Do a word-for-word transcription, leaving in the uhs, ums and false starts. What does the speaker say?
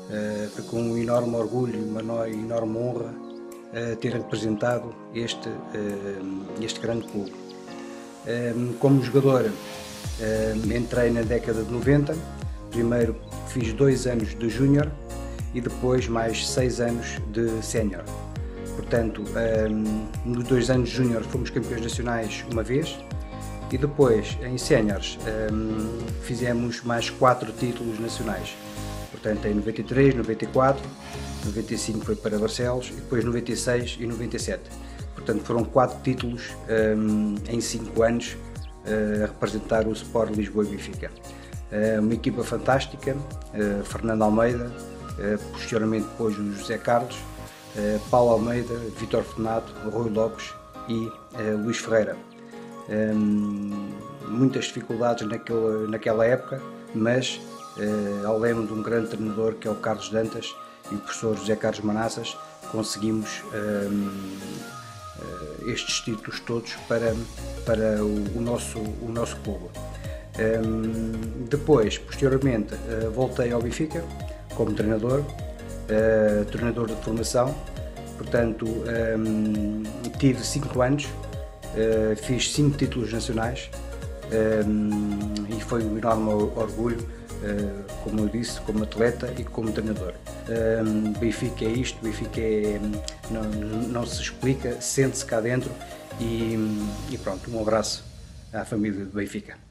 Uh, foi com um enorme orgulho e uma enorme honra uh, ter representado este, uh, este grande clube. Uh, como jogador, uh, entrei na década de noventa, primeiro fiz dois anos de júnior e depois mais seis anos de sénior. Portanto, um, nos dois anos de júnior fomos campeões nacionais uma vez e depois, em séniores, um, fizemos mais quatro títulos nacionais. Portanto, em noventa e três, noventa e quatro, noventa e cinco foi para Barcelos e depois noventa e seis e noventa e sete. Portanto, foram quatro títulos um, em cinco anos uh, a representar o Sport Lisboa e Benfica. Uh, uma equipa fantástica, uh, Fernando Almeida, uh, posteriormente depois o José Carlos, uh, Paulo Almeida, Vítor Fenato, Rui Lopes e uh, Luís Ferreira. Um, muitas dificuldades naquele, naquela época, mas uh, ao leme de um grande treinador que é o Carlos Dantas e o professor José Carlos Manassas, conseguimos um, uh, estes títulos todos para, para o, o, nosso, o nosso clube. Um, depois, posteriormente, uh, voltei ao Benfica como treinador, uh, treinador de formação, portanto um, tive cinco anos, uh, fiz cinco títulos nacionais um, e foi um enorme orgulho, uh, como eu disse, como atleta e como treinador. Um, Benfica é isto, Benfica é, não, não se explica, sente-se cá dentro e, e pronto, um abraço à família do Benfica.